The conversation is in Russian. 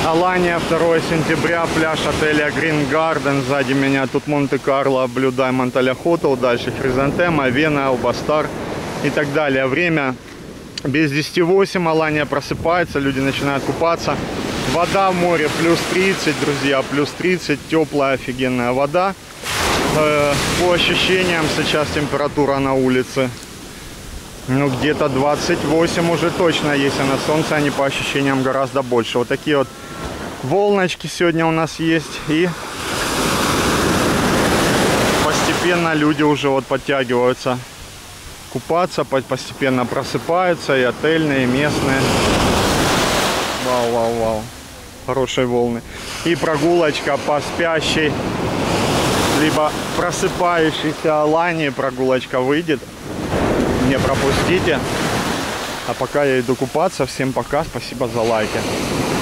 Алания, 2 сентября, пляж отеля Green Garden. Сзади меня тут Монте-Карло, Blue Diamond Hotel Hotel, дальше Хризантема, Вена, Албастар и так далее. Время без 10:08, Алания просыпается, люди начинают купаться. Вода в море плюс 30, друзья, плюс 30, теплая, офигенная вода. По ощущениям сейчас температура на улице, ну, где-то 28 уже точно есть, а на солнце они по ощущениям гораздо больше. Вот такие вот волночки сегодня у нас есть. И постепенно люди уже вот подтягиваются купаться, постепенно просыпаются, и отельные, и местные. Вау, вау, вау. Хорошие волны. И прогулочка по спящей, либо просыпающейся Алании. Прогулочка выйдет. Не пропустите. А пока я иду купаться. Всем пока. Спасибо за лайки.